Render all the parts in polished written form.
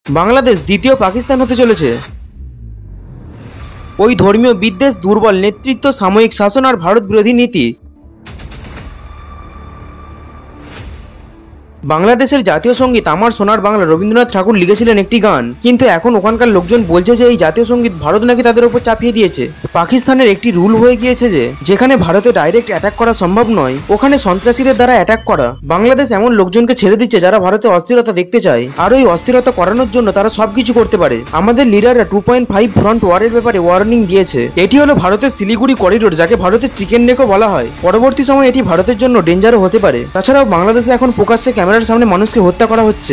বাংলাদেশ দ্বিতীয় পাকিস্তান হতে চলেছে। ওই ধর্মীয় বিদ্বেষ, দুর্বল নেতৃত্ব, সাময়িক শাসন আর ভারত বিরোধী নীতি। বাংলাদেশের জাতীয় সঙ্গীত আমার সোনার বাংলা রবীন্দ্রনাথ ঠাকুর লিখেছিলেন একটি গান, কিন্তু এখন ওখানকার লোকজন বলছে যে এই জাতীয় সঙ্গীত ভারত নাকি তাদের উপর চাপিয়ে দিয়েছে। পাকিস্তানের একটি রুল হয়ে গিয়েছে যে যেখানে ভারতে ডাইরেক্ট অ্যাটাক করা সম্ভব নয়, ওখানে সন্ত্রাসীদের দ্বারা অ্যাটাক করা। বাংলাদেশ এমন লোকজনকে ছেড়ে দিচ্ছে যারা ভারতে অস্থিরতা দেখতে চায়, আর ওই অস্থিরতা করানোর জন্য তারা সবকিছু করতে পারে। আমাদের লিডাররা 2.5 ফ্রন্ট ওয়ারের ব্যাপারে ওয়ার্নিং দিয়েছে। এটি হলো ভারতের শিলিগুড়ি করিডোর, যাকে ভারতের চিকেন নেকও বলা হয়। পরবর্তী সময় এটি ভারতের জন্য ডেঞ্জারও হতে পারে। তাছাড়াও বাংলাদেশে এখন প্রকাশ্যে ক্যামেরার সামনে মানুষকে হত্যা করা হচ্ছে।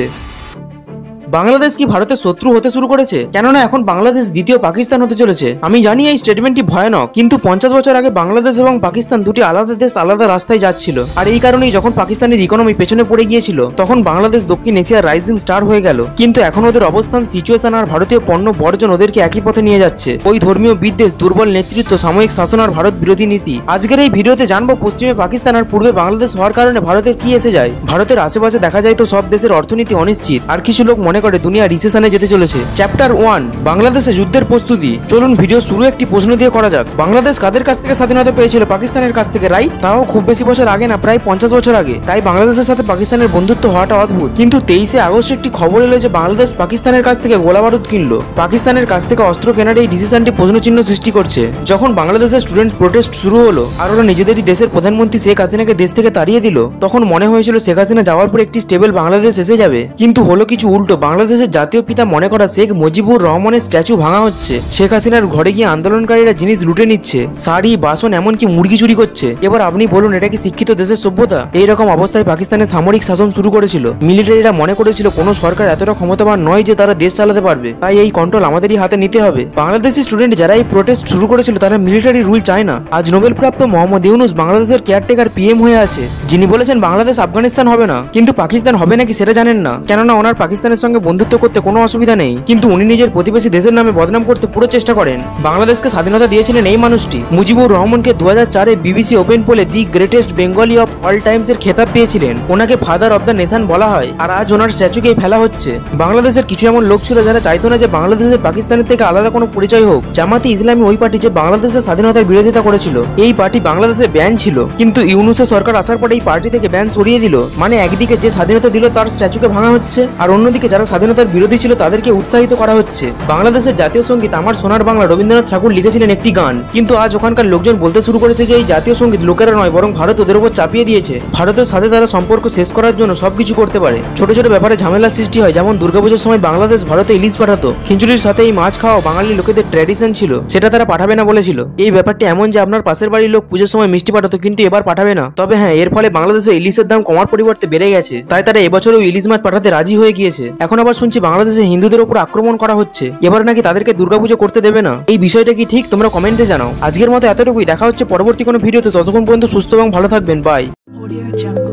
বাংলাদেশ কি ভারতের শত্রু হতে শুরু করেছে? কেননা এখন বাংলাদেশ দ্বিতীয় পাকিস্তান হতে চলেছে। আমি জানি এই স্টেটমেন্টটি ভয়ানক, কিন্তু 50 বছর আগে বাংলাদেশ এবং পাকিস্তান দুটি আলাদা দেশ আলাদা রাস্তায় যাচ্ছিল। আর এই কারণেই যখন পাকিস্তানের ইকোনমি পেছনে পড়ে গিয়েছিল, তখন বাংলাদেশ দক্ষিণ এশিয়ার রাইজিং স্টার হয়ে গেল। কিন্তু এখন ওদের অবস্থান, সিচুয়েশন আর ভারতীয় পণ্য বর্জন ওদেরকে একই পথে নিয়ে যাচ্ছে। ওই ধর্মীয় বিদ্বেষ, দুর্বল নেতৃত্ব, সাময়িক শাসন আর ভারত বিরোধী নীতি। আজকের এই ভিডিওতে জানবো পশ্চিমে পাকিস্তান আর পূর্বে বাংলাদেশ হওয়ার কারণে ভারতের কি এসে যায়। ভারতের আশেপাশে দেখা যায় তো সব দেশের অর্থনীতি অনিশ্চিত, আর কিছু লোক মনে করে দুনিয়া রিসেশনে যেতে চলেছে। চ্যাপ্টার 1, বাংলাদেশে যুদ্ধের প্রস্তুতি। চলুন ভিডিও শুরু একটি প্রশ্ন দিয়ে করা যাক। বাংলাদেশ কাদের কাছ থেকে স্বাধীনতা পেয়েছিল? পাকিস্তানের কাছ থেকে, রাইট? তাও খুব বেশি বছর আগে না, প্রায় 50 বছর আগে। তাই বাংলাদেশের সাথে পাকিস্তানের বন্ধুত্ব হওয়াটা অদ্ভুত। কিন্তু 23শে আগস্ট একটি খবর এলো যে বাংলাদেশ পাকিস্তানের কাছ থেকে গোলা বারুদ কিনলো। পাকিস্তানের কাছ থেকে অস্ত্র কেনার এই ডিসিশনটি প্রশ্নচিহ্ন সৃষ্টি করছে। যখন বাংলাদেশের স্টুডেন্ট প্রোটেস্ট শুরু হলো আর ওরা নিজেদেরই দেশের প্রধানমন্ত্রী শেখ হাসিনাকে দেশ থেকে তাড়িয়ে দিল, তখন মনে হয়েছিল শেখ হাসিনা যাওয়ার পর একটি স্টেবল বাংলাদেশ এসে যাবে। কিন্তু হলো কিছু উল্টো। বাংলাদেশের জাতীয় পিতা মনে করা শেখ মুজিবুর রহমানের স্ট্যাচু ভাঙা হচ্ছে। শেখ হাসিনার ঘরে গিয়ে আন্দোলনকারীরা জিনিস লুটে নিচ্ছে, শাড়ি, বাসন, এমনকি মুরগি চুরি করছে। এবার আপনি বলুন, এটা কি শিক্ষিত দেশের সভ্যতা? এইরকম অবস্থায় পাকিস্তানের সামরিক শাসন শুরু করেছিল। মিলিটারিরা মনে করেছিল কোনো সরকার এতটা ক্ষমতাবান নয় যে তারা দেশ চালাতে পারবে, তাই এই কন্ট্রোল আমাদেরই হাতে নিতে হবে। বাংলাদেশি স্টুডেন্ট যারা এই প্রোটেস্ট শুরু করেছিল তারা মিলিটারি রুল চায় না। আজ নোবেল প্রাপ্ত মোহাম্মদ ইউনুস বাংলাদেশের কেয়ারটেকার পিএম হয়ে আছে, যিনি বলেছেন বাংলাদেশ আফগানিস্তান হবে না। কিন্তু পাকিস্তান হবে নাকি সেটা জানেন না, কেননা ওনার পাকিস্তানের সঙ্গে বন্ধুত্ব করতে কোনো অসুবিধা নেই। কিন্তু উনি নিজের প্রতিবেশী দেশের নামে বদনাম করতে পুরো চেষ্টা করেন। বাংলাদেশকে স্বাধীনতা দিয়েছিলেন এই মানুষটি। মুজিবুর রহমানকে 2004-এ বিবিসি ওপেন পোলে the greatest Bengali of all times এর খেতাব পেয়েছিলেন। ওনাকে ফাদার অব দ্য নেশন বলা হয়, আর আজ ওনার স্ট্যাচুকেই ফেলা হচ্ছে। বাংলাদেশের কিছু এমন লোক ছিল যারা চাইতো না যে বাংলাদেশের পাকিস্তানের থেকে আলাদা কোনো পরিচয় হোক। জামাতে ইসলামী ওই পার্টি যে বাংলাদেশের স্বাধীনতার বিরোধিতা করেছিল। এই পার্টি বাংলাদেশে ব্যান ছিল, কিন্তু ইউনুসের সরকার আসার পরে এই পার্টি থেকে ব্যান সরিয়ে দিল। মানে একদিকে যে স্বাধীনতা দিল তার স্ট্যাচুকে ভাঙা হচ্ছে, আর অন্যদিকে যারা স্বাধীনতার বিরোধী ছিল তাদেরকে উৎসাহিত করা হচ্ছে। বাংলাদেশের জাতীয় সঙ্গীত আমার সোনার বাংলা রবীন্দ্রনাথ ঠাকুর লিখেছিলেন একটি গান, কিন্তু আজ ওখানকার লোকজন বলতে শুরু করেছে যে এই জাতীয় সঙ্গীত লোকেরা নয়, বরং ভারত ওদের উপর চাপিয়ে দিয়েছে। ভারতের সাথে তারা সম্পর্ক শেষ করার জন্য সবকিছু করতে পারে। ছোট ছোট ব্যাপারে ঝামেলার সৃষ্টি হয়, যেমন দুর্গাপুজোর সময় বাংলাদেশ ভারতে ইলিশ পাঠাতো। খিচুড়ির সাথে এই মাছ খাওয়া বাঙালি লোকেদের ট্র্যাডিশন ছিল, সেটা তারা পাঠাবে না বলেছিল। এই ব্যাপারটি এমন যে আপনার পাশের বাড়ির লোক পুজোর সময় মিষ্টি পাঠাতো, কিন্তু এবার পাঠাবে না। তবে হ্যাঁ, এর ফলে বাংলাদেশে ইলিশের দাম কমার পরিবর্তে বেড়ে গেছে, তাই তারা এবছরও ইলিশ মাছ পাঠাতে রাজি হয়ে গিয়েছে। এখন আবার শুনছি বাংলাদেশে হিন্দুদের উপর আক্রমণ করা হচ্ছে, এবার নাকি তাদেরকে দুর্গাপুজো করতে দেবে না। এই বিষয়টা কি ঠিক? তোমরা কমেন্টে জানাও। আজকের মতো এতটুকুই, দেখা হচ্ছে পরবর্তী কোনো ভিডিওতে। ততক্ষণ পর্যন্ত সুস্থ এবং ভালো থাকবেন। বাই।